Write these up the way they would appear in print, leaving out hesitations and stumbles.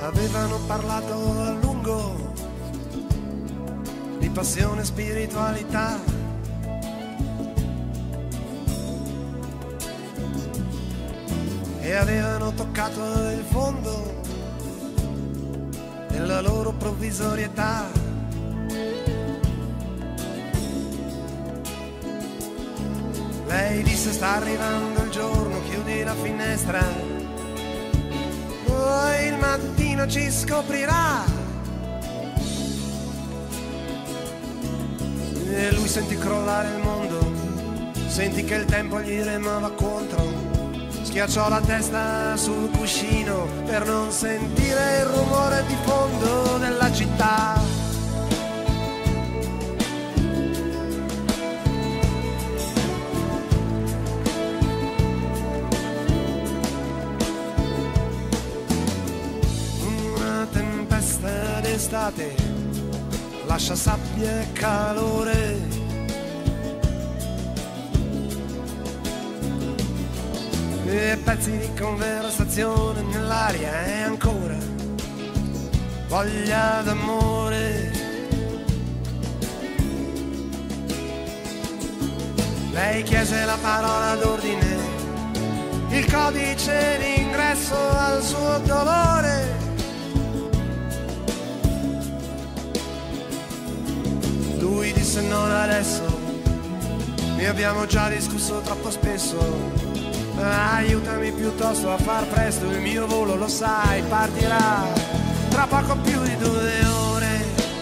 Avevano parlato a lungo di passione e spiritualità. E avevano toccato il fondo della loro provvisorietà. Lei disse: sta arrivando il giorno, chiudi la finestra, poi il mattino ci scoprirà. E lui sentì crollare il mondo, sentì che il tempo gli remava contro. Schiacciò la testa sul cuscino per non sentire il rumore di fondo della città. Una tempesta d'estate lascia sabbia e calore. E pezzi di conversazione nell'aria e ancora voglia d'amore. Lei chiese la parola d'ordine, il codice d'ingresso al suo dolore. Lui disse: non adesso, ne abbiamo già discusso troppo spesso. Aiutami piuttosto a far presto, il mio volo, lo sai, partirà tra poco più di 2 ore.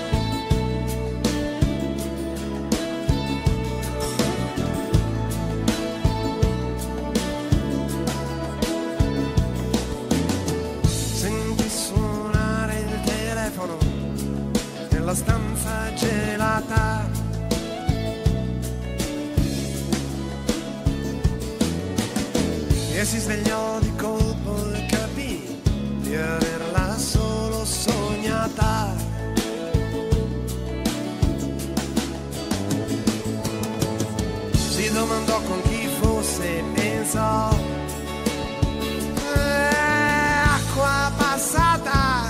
Senti suonare il telefono nella stanza gelata. E si svegliò di colpo e capì di averla solo sognata. Si domandò con chi fosse, pensò: acqua passata.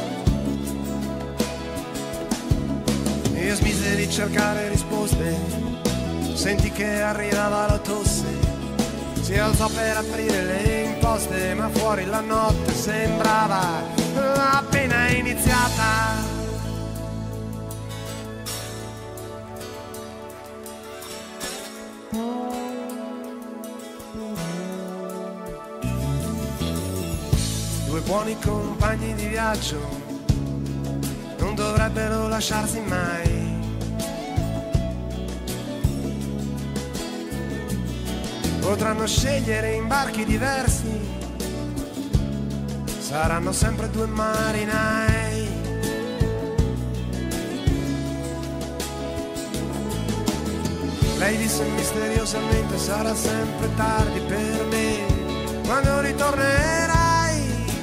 E smise di cercare risposte, sentì che arrivava la tosse. Si alzò per aprire le imposte, ma fuori la notte sembrava appena iniziata. Due buoni compagni di viaggio non dovrebbero lasciarsi mai. Potranno scegliere imbarchi diversi, saranno sempre 2 marinai. Lei disse misteriosamente: sarà sempre tardi per me quando ritornerai.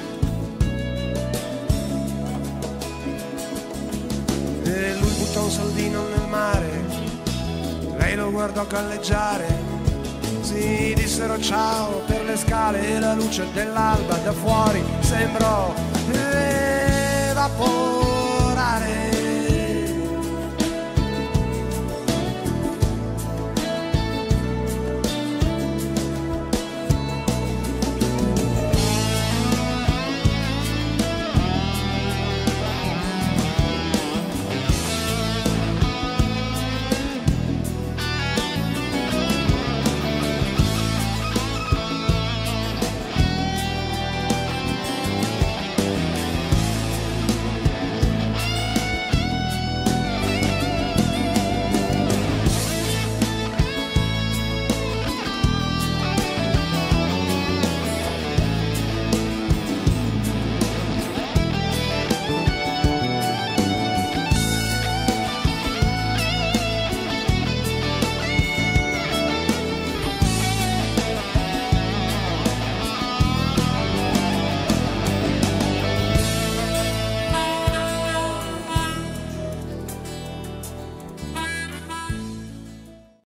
E lui buttò un soldino nel mare, lei lo guardò galleggiare. Si dissero ciao per le scale e la luce dell'alba da fuori sembrò evaporare.